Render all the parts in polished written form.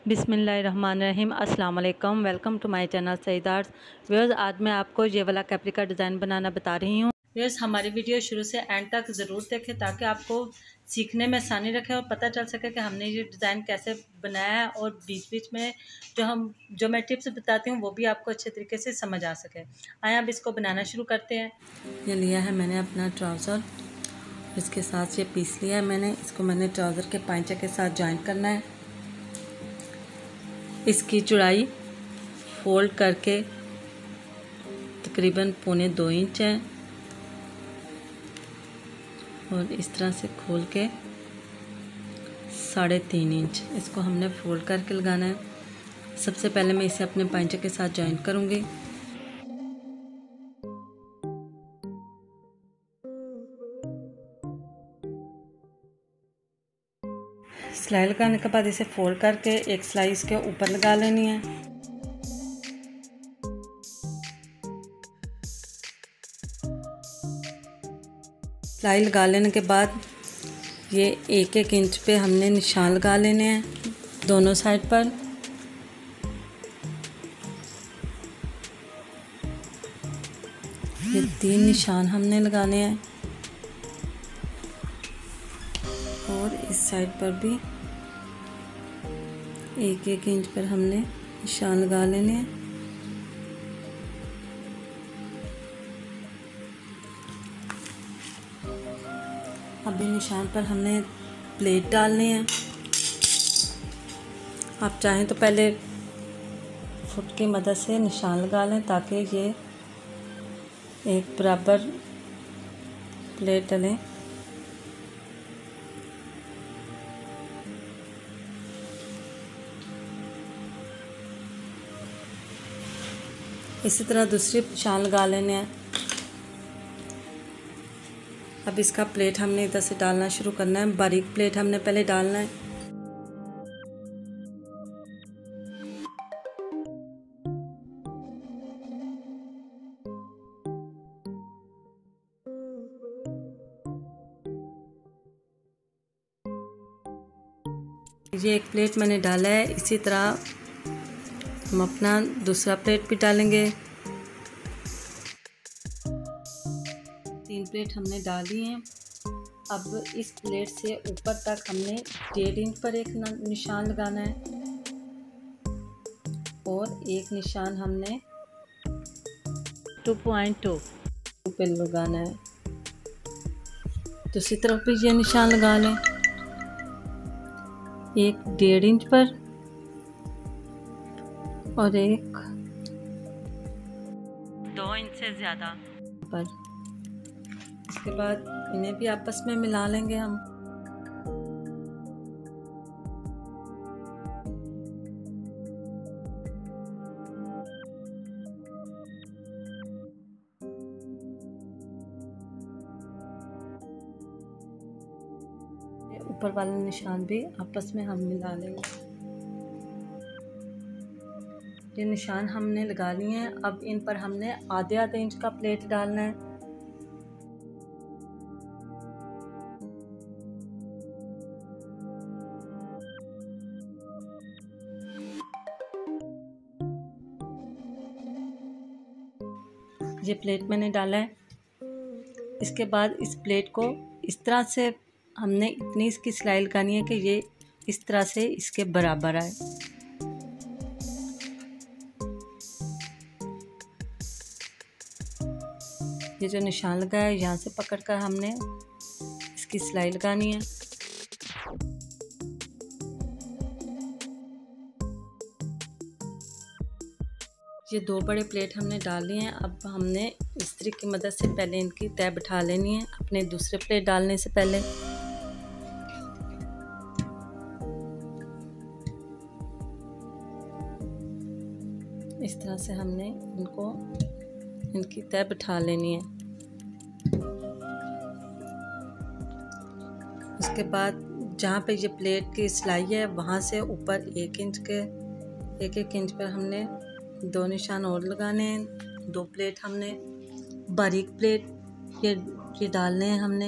बिस्मिल्लाहिर्रहमानिर्रहीम। अस्सलाम वालेकुम। Welcome to my channel Saeed arts. Viewers, आज मैं आपको ये वाला कैपरी का डिज़ाइन बनाना बता रही हूँ। व्यूअर्स, हमारी वीडियो शुरू से एंड तक ज़रूर देखें ताकि आपको सीखने में आसानी रखे और पता चल सके कि हमने ये डिज़ाइन कैसे बनाया है, और बीच बीच में जो मैं टिप्स बताती हूँ वो भी आपको अच्छे तरीके से समझ आ सके। आए अब इसको बनाना शुरू करते हैं। ये लिया है मैंने अपना ट्राउज़र, इसके साथ ये पीस लिया है मैंने। इसको मैंने ट्राउज़र के पांचे के साथ जॉइन करना है। इसकी चौड़ाई फोल्ड करके तकरीबन 1.25 इंच है, और इस तरह से खोल के 3.5 इंच इसको हमने फोल्ड करके लगाना है। सबसे पहले मैं इसे अपने पांचे के साथ जॉइन करूँगी। सिलाई लगाने के बाद इसे फोल्ड करके एक सिलाई इसके ऊपर लगा लेनी है। सिलाई लगा लेने के बाद ये 1-1 इंच पे हमने निशान लगा लेने हैं दोनों साइड पर। ये 3 निशान हमने लगाने हैं, और इस साइड पर भी 1-1 इंच पर हमने निशान लगा लेने हैं। अभी निशान पर हमने प्लेट डालनी है। आप चाहें तो पहले फुट की मदद से निशान लगा लें ताकि ये एक बराबर प्लेट डलें। इसी तरह दूसरी निशान लगा लेने हैं। अब इसका प्लेट हमने इधर से डालना शुरू करना है। बारीक प्लेट हमने पहले डालना है। ये एक प्लेट मैंने डाला है। इसी तरह हम अपना दूसरा प्लेट भी डालेंगे। 3 प्लेट हमने डाली हैं। अब इस प्लेट से ऊपर तक हमने 1.5 इंच पर एक निशान लगाना है, और एक निशान हमने 2.2 पे लगाना है। दूसरी तरफ भी ये निशान लगा लें, एक 1.5 इंच पर और एक 2 इंच से ज़्यादा पर। इसके बाद इन्हें भी आपस में मिला लेंगे हम। ऊपर वाले निशान भी आपस में हम मिला लेंगे। ये निशान हमने लगा लिए हैं। अब इन पर हमने आधे इंच का प्लेट डालना है। ये प्लेट मैंने डाला है। इसके बाद इस प्लेट को इस तरह से हमने इतनी इसकी सिलाई लगानी है कि ये इस तरह से इसके बराबर आए। ये जो निशान लगा है यहाँ से पकड़कर हमने इसकी सिलाई लगानी है। ये 2 बड़े प्लेट हमने डाल लिए हैं। अब हमने इस्त्री की मदद से पहले इनकी तह बिठा लेनी है अपने दूसरे प्लेट डालने से पहले। इस तरह से हमने इनकी तह बिठा लेनी है। उसके बाद जहाँ पे ये प्लेट की सिलाई है वहाँ से ऊपर 1 इंच पर हमने 2 निशान और लगाने हैं। 2 प्लेट हमने बारीक प्लेट ये डालने हैं हमने।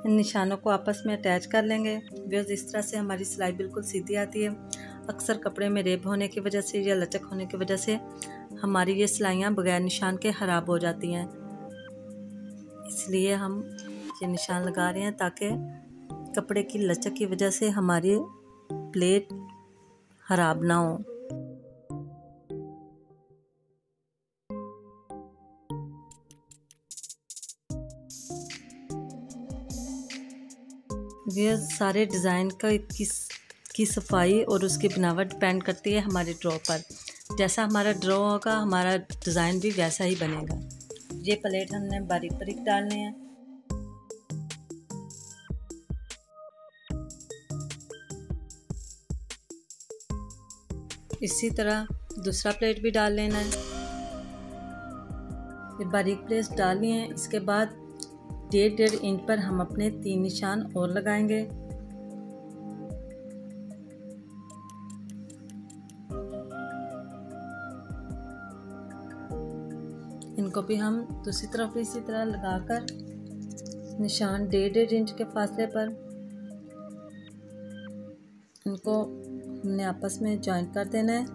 इन निशानों को आपस में अटैच कर लेंगे। व्यूअर्स, इस तरह से हमारी सिलाई बिल्कुल सीधी आती है। अक्सर कपड़े में रेब होने की वजह से या लचक होने की वजह से हमारी ये सिलाइयाँ बगैर निशान के ख़राब हो जाती हैं, इसलिए हम ये निशान लगा रहे हैं ताकि कपड़े की लचक की वजह से हमारी प्लेट ख़राब ना हो। ये सारे डिज़ाइन की सफाई और उसकी बनावट डिपेंड करती है हमारे ड्रॉ पर। जैसा हमारा ड्रॉ होगा हमारा डिज़ाइन भी वैसा ही बनेगा। ये प्लेट हमने बारीक बारीक डालने हैं। इसी तरह दूसरा प्लेट भी डाल लेना है। ये बारीक प्लेट्स डालनी है। इसके बाद 1.5 इंच पर हम अपने 3 निशान और लगाएंगे। इनको भी हम दूसरी तरफ इसी तरह लगाकर निशान 1.5 इंच के फासले पर इनको हमने आपस में जॉइंट कर देना है।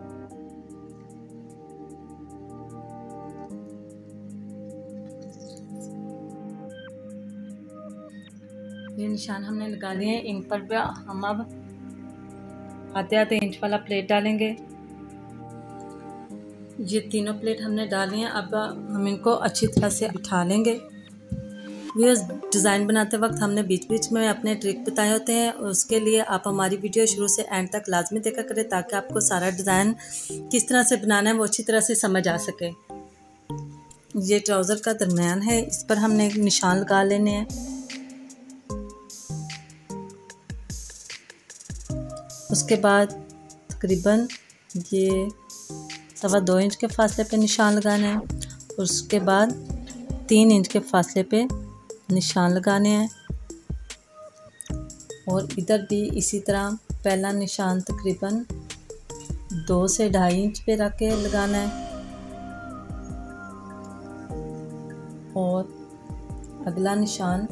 ये निशान हमने लगा लिए हैं। इन पर भी हम अब आधे इंच वाला प्लेट डालेंगे। ये तीनों प्लेट हमने डाली हैं। अब हम इनको अच्छी तरह से बिठा लेंगे। ये डिज़ाइन बनाते वक्त हमने बीच बीच में अपने ट्रिक बताए होते हैं, उसके लिए आप हमारी वीडियो शुरू से एंड तक लाजमी देखा करें ताकि आपको सारा डिज़ाइन किस तरह से बनाना है वो अच्छी तरह से समझ आ सके। ये ट्राउज़र का दरमियान है, इस पर हमने एक निशान लगा लेने हैं। उसके बाद तकरीबन ये 2.25 इंच के फासले पे निशान लगाना है। उसके बाद 3 इंच के फासले पे निशान लगाने हैं और इधर भी इसी तरह पहला निशान तकरीबन 2 से 2.5 इंच पे रख के लगाना है और अगला निशान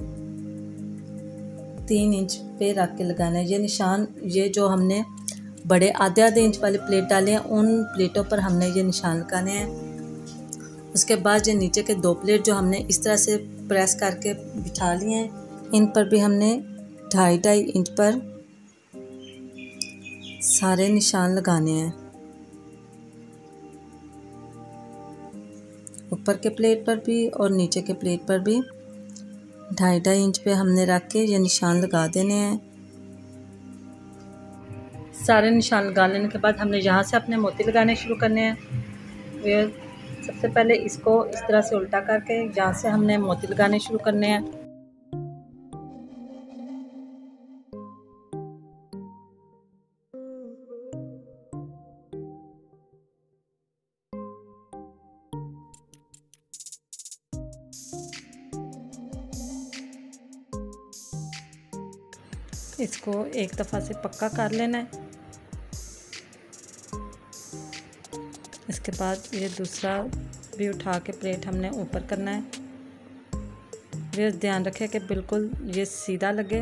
3 इंच पे रख के लगाना है। ये निशान, ये जो हमने बड़े आधे इंच वाले प्लेट डाले हैं उन प्लेटों पर हमने ये निशान लगाने हैं। उसके बाद ये नीचे के 2 प्लेट जो हमने इस तरह से प्रेस करके बिठा लिए हैं, इन पर भी हमने 2.5 इंच पर सारे निशान लगाने हैं। ऊपर के प्लेट पर भी और नीचे के प्लेट पर भी 2.5 इंच पे हमने रख के ये निशान लगा देने हैं। सारे निशान लगा लेने के बाद हमने यहाँ से अपने मोती लगाने शुरू करने हैं। सबसे पहले इसको इस तरह से उल्टा करके यहाँ से हमने मोती लगाने शुरू करने हैं। इसको एक दफ़ा से पक्का कर लेना है। इसके बाद ये दूसरा भी उठा के प्लेट हमने ऊपर करना है। ये ध्यान रखें कि बिल्कुल ये सीधा लगे।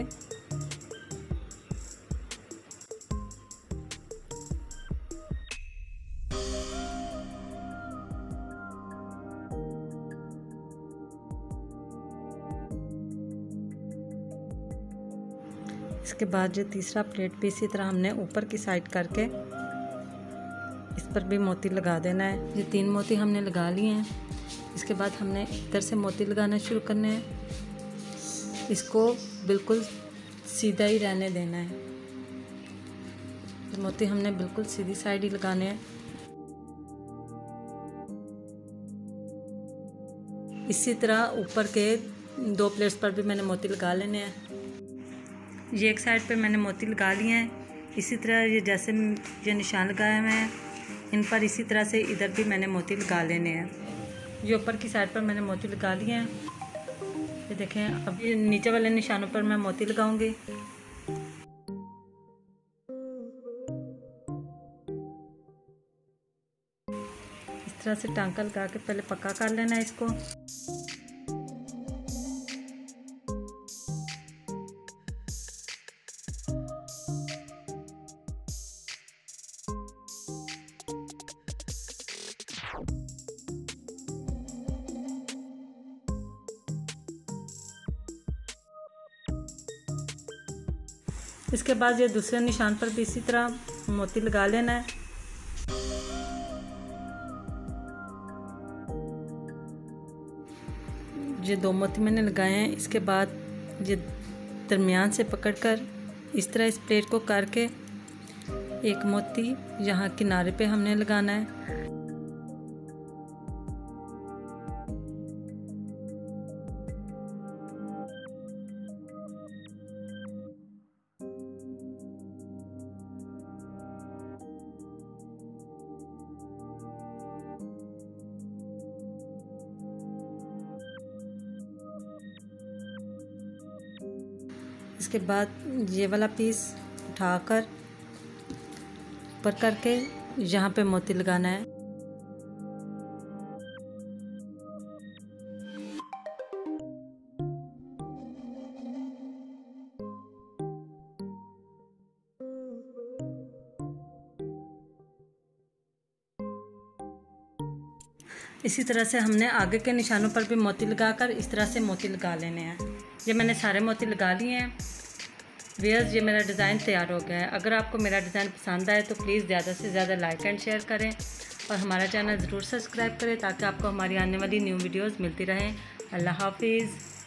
इसके बाद जो तीसरा प्लेट भी इसी तरह हमने ऊपर की साइड करके इस पर भी मोती लगा देना है। ये 3 मोती हमने लगा लिए हैं। इसके बाद हमने इधर से मोती लगाना शुरू करने हैं। इसको बिल्कुल सीधा ही रहने देना है। मोती हमने बिल्कुल सीधी साइड ही लगाने हैं। इसी तरह ऊपर के 2 प्लेट्स पर भी मैंने मोती लगा लेने हैं। ये एक साइड पे मैंने मोती लगा लिए हैं। इसी तरह ये जैसे ये निशान लगाए हुए हैं इन पर इसी तरह से इधर भी मैंने मोती लगा लेने हैं। ये ऊपर की साइड पर मैंने मोती लगा लिए हैं। ये देखें, अब ये नीचे वाले निशानों पर मैं मोती लगाऊंगी। इस तरह से टांका लगा के पहले पक्का कर लेना है इसको। इसके बाद ये दूसरे निशान पर भी इसी तरह मोती लगा लेना है। ये 2 मोती मैंने लगाए हैं। इसके बाद ये दरमियान से पकड़कर इस तरह इस प्लेट को करके एक मोती यहाँ किनारे पे हमने लगाना है। इसके बाद ये वाला पीस उठाकर ऊपर करके यहाँ पे मोती लगाना है। इसी तरह से हमने आगे के निशानों पर भी मोती लगाकर इस तरह से मोती लगा लेने हैं। ये मैंने सारे मोती लगा लिए हैं। व्यूअर्स, ये मेरा डिज़ाइन तैयार हो गया है। अगर आपको मेरा डिज़ाइन पसंद आए तो प्लीज़ ज़्यादा से ज़्यादा लाइक एंड शेयर करें और हमारा चैनल ज़रूर सब्सक्राइब करें ताकि आपको हमारी आने वाली न्यू वीडियोज़ मिलती रहें। अल्लाह हाफिज़।